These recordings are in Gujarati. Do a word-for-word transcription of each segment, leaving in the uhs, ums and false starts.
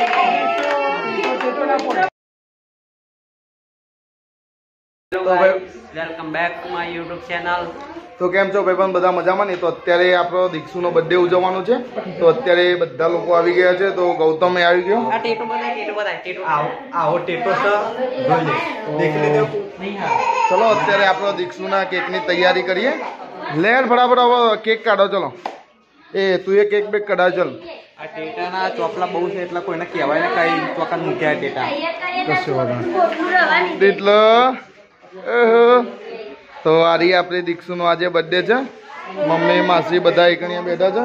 Welcome back to my YouTube channel. તો કેમ છો ભાઈ પણ બધા મજામાં નહીં? તો અત્યારે આપણો દીક્ષુનો બર્થડે ઉજવવાનો છે, તો અત્યારે બધા લોકો આવી ગયા છે। તો ગૌતમ આવી ગયો। આ ટેટો બનાય, ટેટો બનાય, ટેટો આવો આવો ટેટો છે, જોઈ લે, દેખ લેજો। ચલો અત્યારે આપણો દીક્ષુના કેકની તૈયારી કરીએ। લેર ફટાફટ હવે કેક કાઢો। ચલો એ તું એ કેક બેક કઢાવ। ચલ આ ટેટાના ચોપલા બહુ છે એટલે કોઈને કહેવાય ને કઈ ચોકન મૂક્યા ટેટા કશું વાંધો એટલે તો આ રહી આપણી દીક્ષુનો આજે બર્થડે છે। મમ્મી માસી બધા એકણીયા બેઠા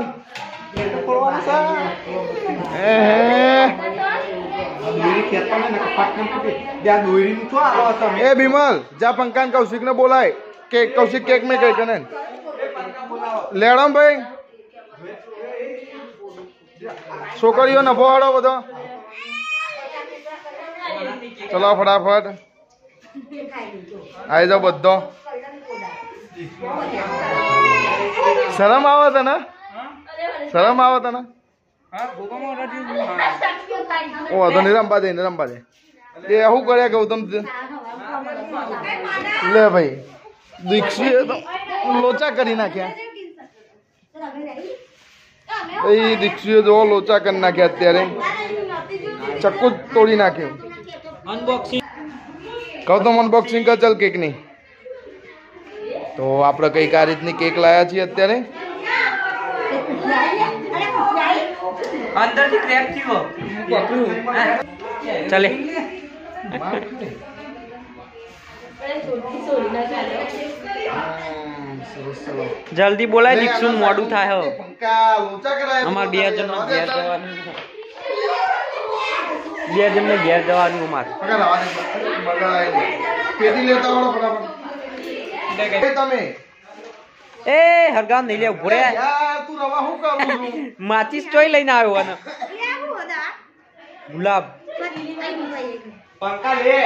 છે। એ બિમલ જા પંકાન કૌશિક ને બોલાય કેક કૌશિક કેક મેં કઈ કને લેડમ ભાઈ છોકરીઓ નફો હાડો બધો। ચલો ફટાફટ આવી જાઓ બધો। શરમ આવે તને? શરમ આવે તને? ઓ વાંધો નહીં, રંબા દે રંબા દે। એ શું કર્યા ગૌતમ? લે ભાઈ દીક્ષુ તો લોચા કરી નાખ્યા। એ દીક્ષુએ જો લોચા કરી નાખ્યા। અત્યારે ચક્કુ તોડી નાખ્યું। અનબોક્સિંગ ગૌતમ અનબોક્સિંગ કર ચાલ કેક ની। તો આપણે કઈક આ રીતની કેક લાયા છીએ અત્યારે। અંદરથી ક્રેક થયો ચાલે જલ્દી બોલાય દીક્ષુ મોડું થાય હો। અમાર બે જણ નો ઘેર જવાનું બે જણ ને ઘેર જવાનું અમાર તમે એ હરગામ નહીં લે ઉભો રે યાર તું રવા હું કરું છું? માચીસ ચોઈ લઈને આવ્યો અને ગુલાબ પંકા લે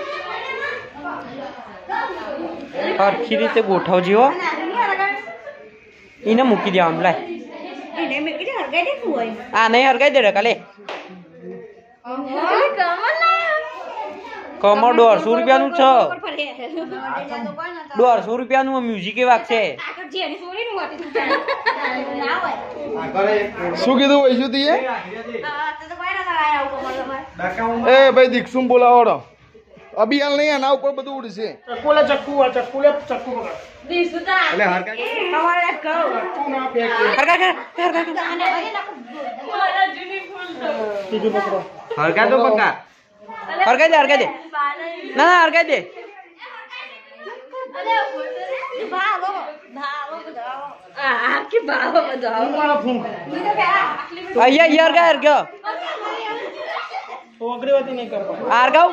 સરખી રીતે ગોઠવજી હો। એને મૂકી દેવાનું લાય આ નહીં હરગાઈ દે રે કાલે કમર દોઢસો રૂપિયાનું છે। દોઢસો રૂપિયાનું મ્યુઝિક એ વાગશે। શું કીધું વૈશું તીએ? એ ભાઈ દીક્ષુ બોલાવો। અભિયાન નહીં આના ઉપર બધું ઉડશે। ચક્કુલે ચક્કુ ચક્કુલે ચક્કુ એટલે હરકા હરકા તો પંકા હરગાઈ દે હરગાઈ દે ના ના હરગાઈ દે અહીંયા હરગા હરગ્યો અગ્રવતી નહીં કરતો હરગાવ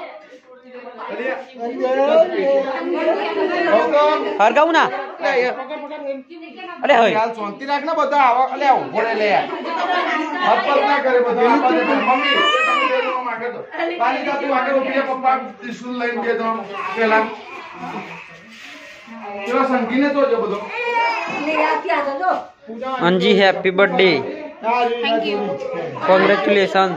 હરગાવ ના અરે હોય હાલ શાંતિ રાખ ને બધા આવા અલે ઉભો રે લે હપ્પલ ના કરે બધા મમ્મી માગે તો પાણી કા તું આગળ ઉભી પપ્પા ત્રિશુલ લઈને દે તો પેલા ચલો સંગીને તો જો બધો અંજી happy birthday congratulations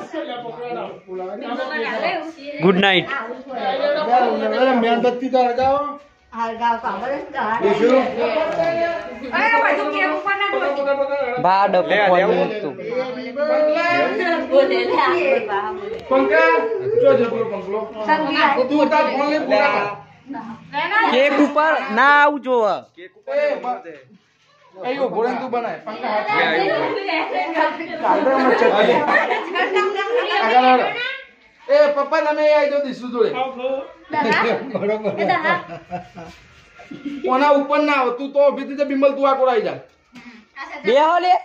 good night मेहनती तो हरगाव બા ડબો ફોન તું પંકા જો જો બોલો પંકલો તું ઉતાર ફોન લે પૂરા કેક ઉપર ના આવું જોવ કેક ઉપર એ ઉભો રે તું બનાય પંકા હાથ એ પપ્પા તમે આવી જો દીસુ જોડે કોના ઉપર ના આવ તું તો ભીતી છે બિમલ તું આ કોરાઈ જા બે હો લે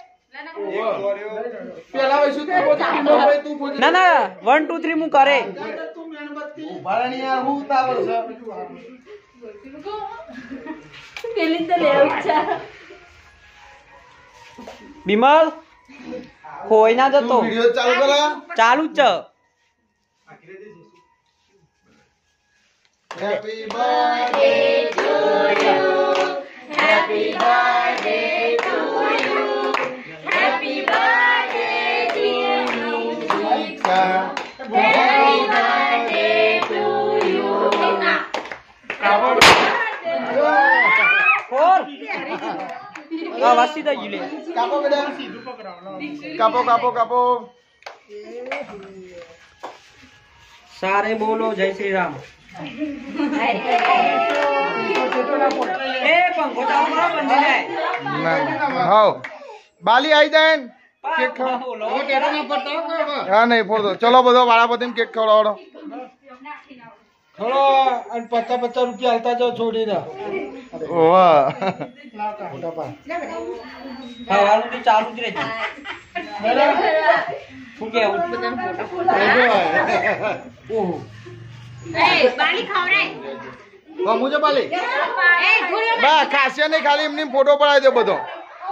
પેલા વૈસુ તું બોલ બિમલ ભાઈ તું બોલ ના ના વન ટુ થ્રી હું કરે ઉભારા ની યાર હું ઉતાવળ છે પેલી તો લેવું છે બિમલ ખોઈ ના જતો વિડિયો ચાલુ કરો ચાલુ જ છે। Happy birthday to you. Happy birthday to you. Happy birthday dear Monica. ફોર આ વાસી દઈ ગઈ લે કાપો બેટા કાપો કાપો કાપો સારે બોલો જય શ્રી રામ એ પંખો ચાલુ કરો બંધ જાય ના હાઉ બાલી આવી જાય ને કેક ખાવ હા નહીં ફોડો ચલો બધો વાળા કેક ખવડાવડો ખરો અને પચાસ પચાસ રૂપિયા હાલતા જાઓ છોડીને ઓવા હા હાલું તો ચાલુ જ રહેજે શું કેવું મુજબ બાલી બા ખાસિયા નહીં ખાલી એમની ફોટો પડાવી દો બધો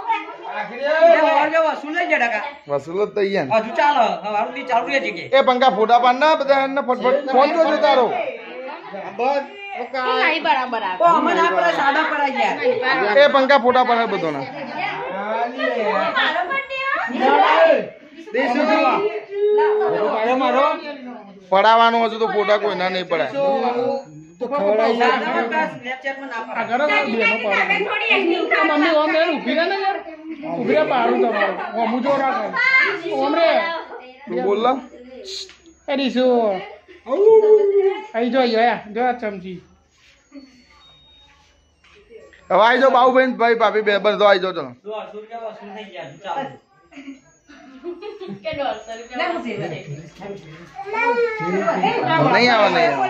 વસૂલ નહીં જડે કા વસૂલ જ તૈયાર હજુ ચાલો હાલું તો ચાલુ રહેજે કે એ પંખા ફોટા પાડ ના બધા એને ફટફટ ફોન કરજો તારો ઓ અમે ના પડે સાડા પડાઈ ગયા એ પંખા ફોટા પાડે બધો ના પડાવવાનો હજુ તો ફોટા કોઈ ના નહીં પડાય મમ્મી ઓમ રે ઉભી રહે ને યાર ઉભી રહે પાડું તમારું ઓમ જો રાખો ઓમ રે તું બોલ લા એ દીસુ આઈ જો યા જો આ ચમચી હવે આવી જાઓ બાબુભાઈ ભાઈ ભાભી બે બધો આવી જાઓ ચલો દોઢસો રૂપિયા વસૂલ થઈ ગયા હજુ ચાલુ નહીં આવે નહીં આવે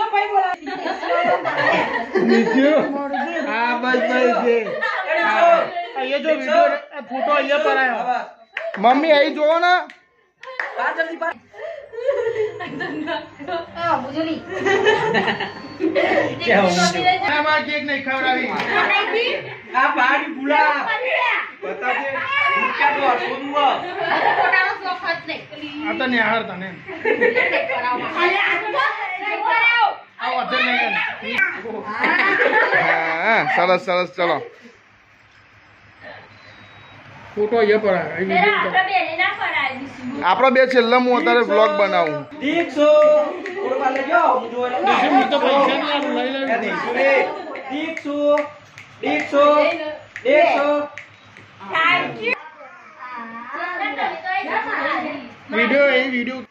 હા બસ બસ છે અહીંયા જો વિડિયો ફોટો અહીંયા પર આવ્યો મમ્મી અહીં જોવો ને પાર જલ્દી પાર આમાં કેક નહીં ખવડાવી આ પાડી ભૂલા બતાજે રૂપિયા તો અસુંગો આ તો નિહાળ તને આ વધે નહીં હા સરસ સરસ ચલો ફોટો અહીંયા પર આવ્યો આપણો બે છેલ્લા હું અત્યારે બ્લોગ બનાવું દીક્ષો કોરબા લેજો હું જો હું તો પૈસા નહીં આલું લઈ લઈ દીક્ષો દીક્ષો દીક્ષો દીક્ષો વિડિયો એ વિડિયો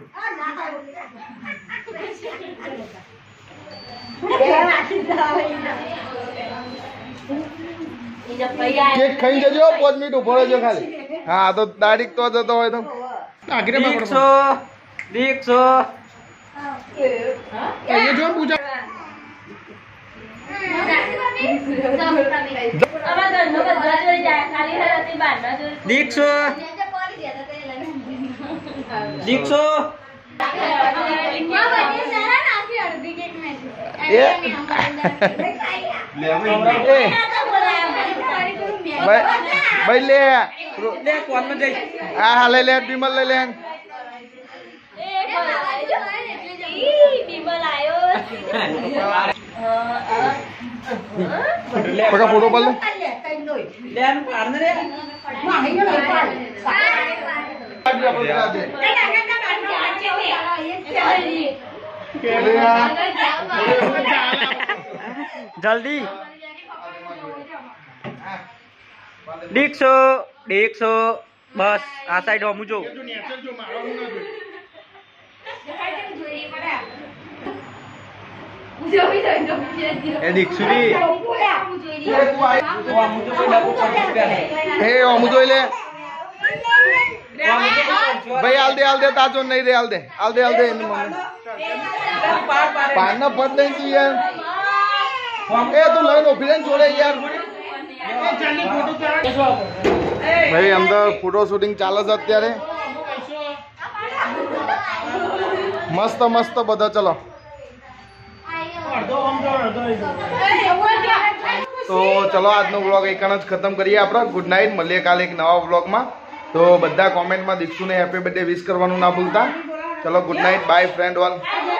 કેક ખાઈ જજો પાંચ મિનિટ ઉભો રહેજો ખાલી હા તો તારીખ તો જતો હોય તો આગળ દીક્ષો દીક્ષો અહીંયા જો પૂજા દીક્ષો દીક્ષો એ ભાઈ લે લે કોણ માં જઈ હા હા લઈ લે બીમલ લઈ લે પકા ફોટો પાડ લે લે આનું પાડ ને રે જલ્દી દીક્ષો દીક્ષો બસ આ સાઈડ હમું જો એ દીક્ષુરી હે અમુ જોઈ લે ભાઈ હાલ દે હાલ દે તાજો નહીં રે હાલ દે હાલ દે હાલ દે એની મમ્મી પાન પડ દઈ તું યાર એ તું લઈને ઉભી રહીને જોડે યાર ભાઈ અંદર ફોટો શૂટિંગ ચાલે છે અત્યારે મસ્ત મસ્ત બધા ચલો તો ચલો આજનો વ્લોગ એકણ જ ખતમ કરીએ આપણે ગુડ નાઇટ મળીએ કાલે એક નવા વ્લોગમાં તો બધા કોમેન્ટમાં દીક્ષુને હેપી બર્થડે વિશ કરવાનું ના ભૂલતા ચલો good night bye friend one